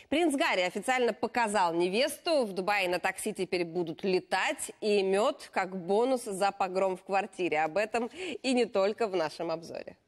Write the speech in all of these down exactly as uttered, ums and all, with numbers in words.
Принц Гарри официально показал невесту. В Дубае на такси теперь будут летать. И мед как бонус за погром в квартире. Об этом и не только в нашем обзоре.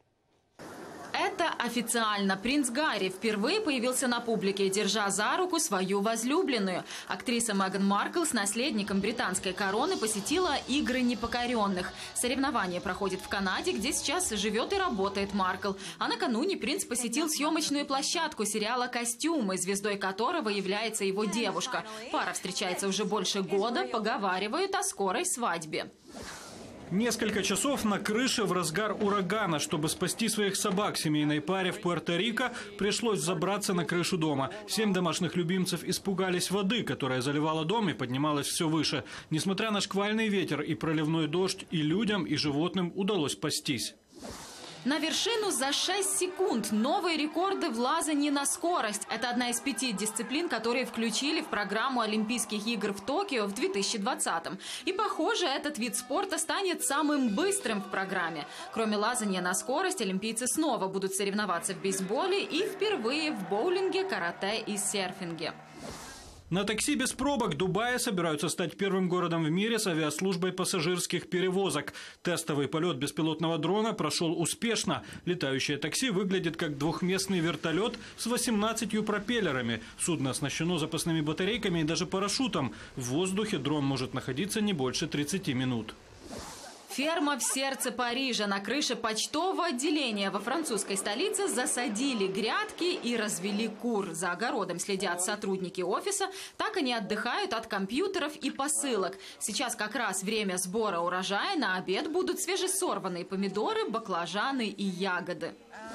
Это официально. Принц Гарри впервые появился на публике, держа за руку свою возлюбленную. Актриса Меган Маркл с наследником британской короны посетила Игры непокоренных. Соревнование проходит в Канаде, где сейчас живет и работает Маркл. А накануне принц посетил съемочную площадку сериала «Костюмы», звездой которого является его девушка. Пара встречается уже больше года, поговаривают о скорой свадьбе. Несколько часов на крыше в разгар урагана. Чтобы спасти своих собак семейной паре в Пуэрто-Рико, пришлось забраться на крышу дома. Семь домашних любимцев испугались воды, которая заливала дом и поднималась все выше. Несмотря на шквальный ветер и проливной дождь, и людям, и животным удалось спастись. На вершину за шесть секунд. Новые рекорды в лазании на скорость. Это одна из пяти дисциплин, которые включили в программу Олимпийских игр в Токио в две тысячи двадцатом. И, похоже, этот вид спорта станет самым быстрым в программе. Кроме лазания на скорость, олимпийцы снова будут соревноваться в бейсболе и впервые в боулинге, карате и серфинге. На такси без пробок Дубая собираются стать первым городом в мире с авиаслужбой пассажирских перевозок. Тестовый полет беспилотного дрона прошел успешно. Летающее такси выглядит как двухместный вертолет с восемнадцатью пропеллерами. Судно оснащено запасными батарейками и даже парашютом. В воздухе дрон может находиться не больше тридцати минут. Ферма в сердце Парижа. На крыше почтового отделения во французской столице засадили грядки и развели кур. За огородом следят сотрудники офиса. Так они отдыхают от компьютеров и посылок. Сейчас как раз время сбора урожая. На обед будут свежесорванные помидоры, баклажаны и ягоды.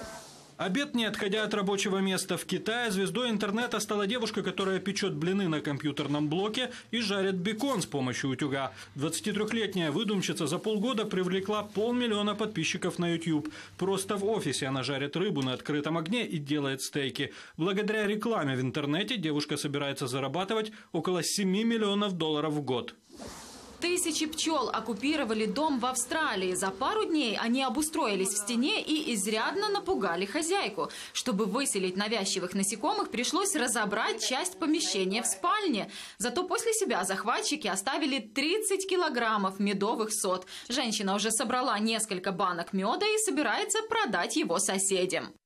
Обед, не отходя от рабочего места. В Китае звездой интернета стала девушка, которая печет блины на компьютерном блоке и жарит бекон с помощью утюга. двадцатитрёхлетняя выдумщица за полгода привлекла полмиллиона подписчиков на YouTube. Просто в офисе она жарит рыбу на открытом огне и делает стейки. Благодаря рекламе в интернете девушка собирается зарабатывать около семи миллионов долларов в год. Тысячи пчел оккупировали дом в Австралии. За пару дней они обустроились в стене и изрядно напугали хозяйку. Чтобы выселить навязчивых насекомых, пришлось разобрать часть помещения в спальне. Зато после себя захватчики оставили тридцать килограммов медовых сот. Женщина уже собрала несколько банок меда и собирается продать его соседям.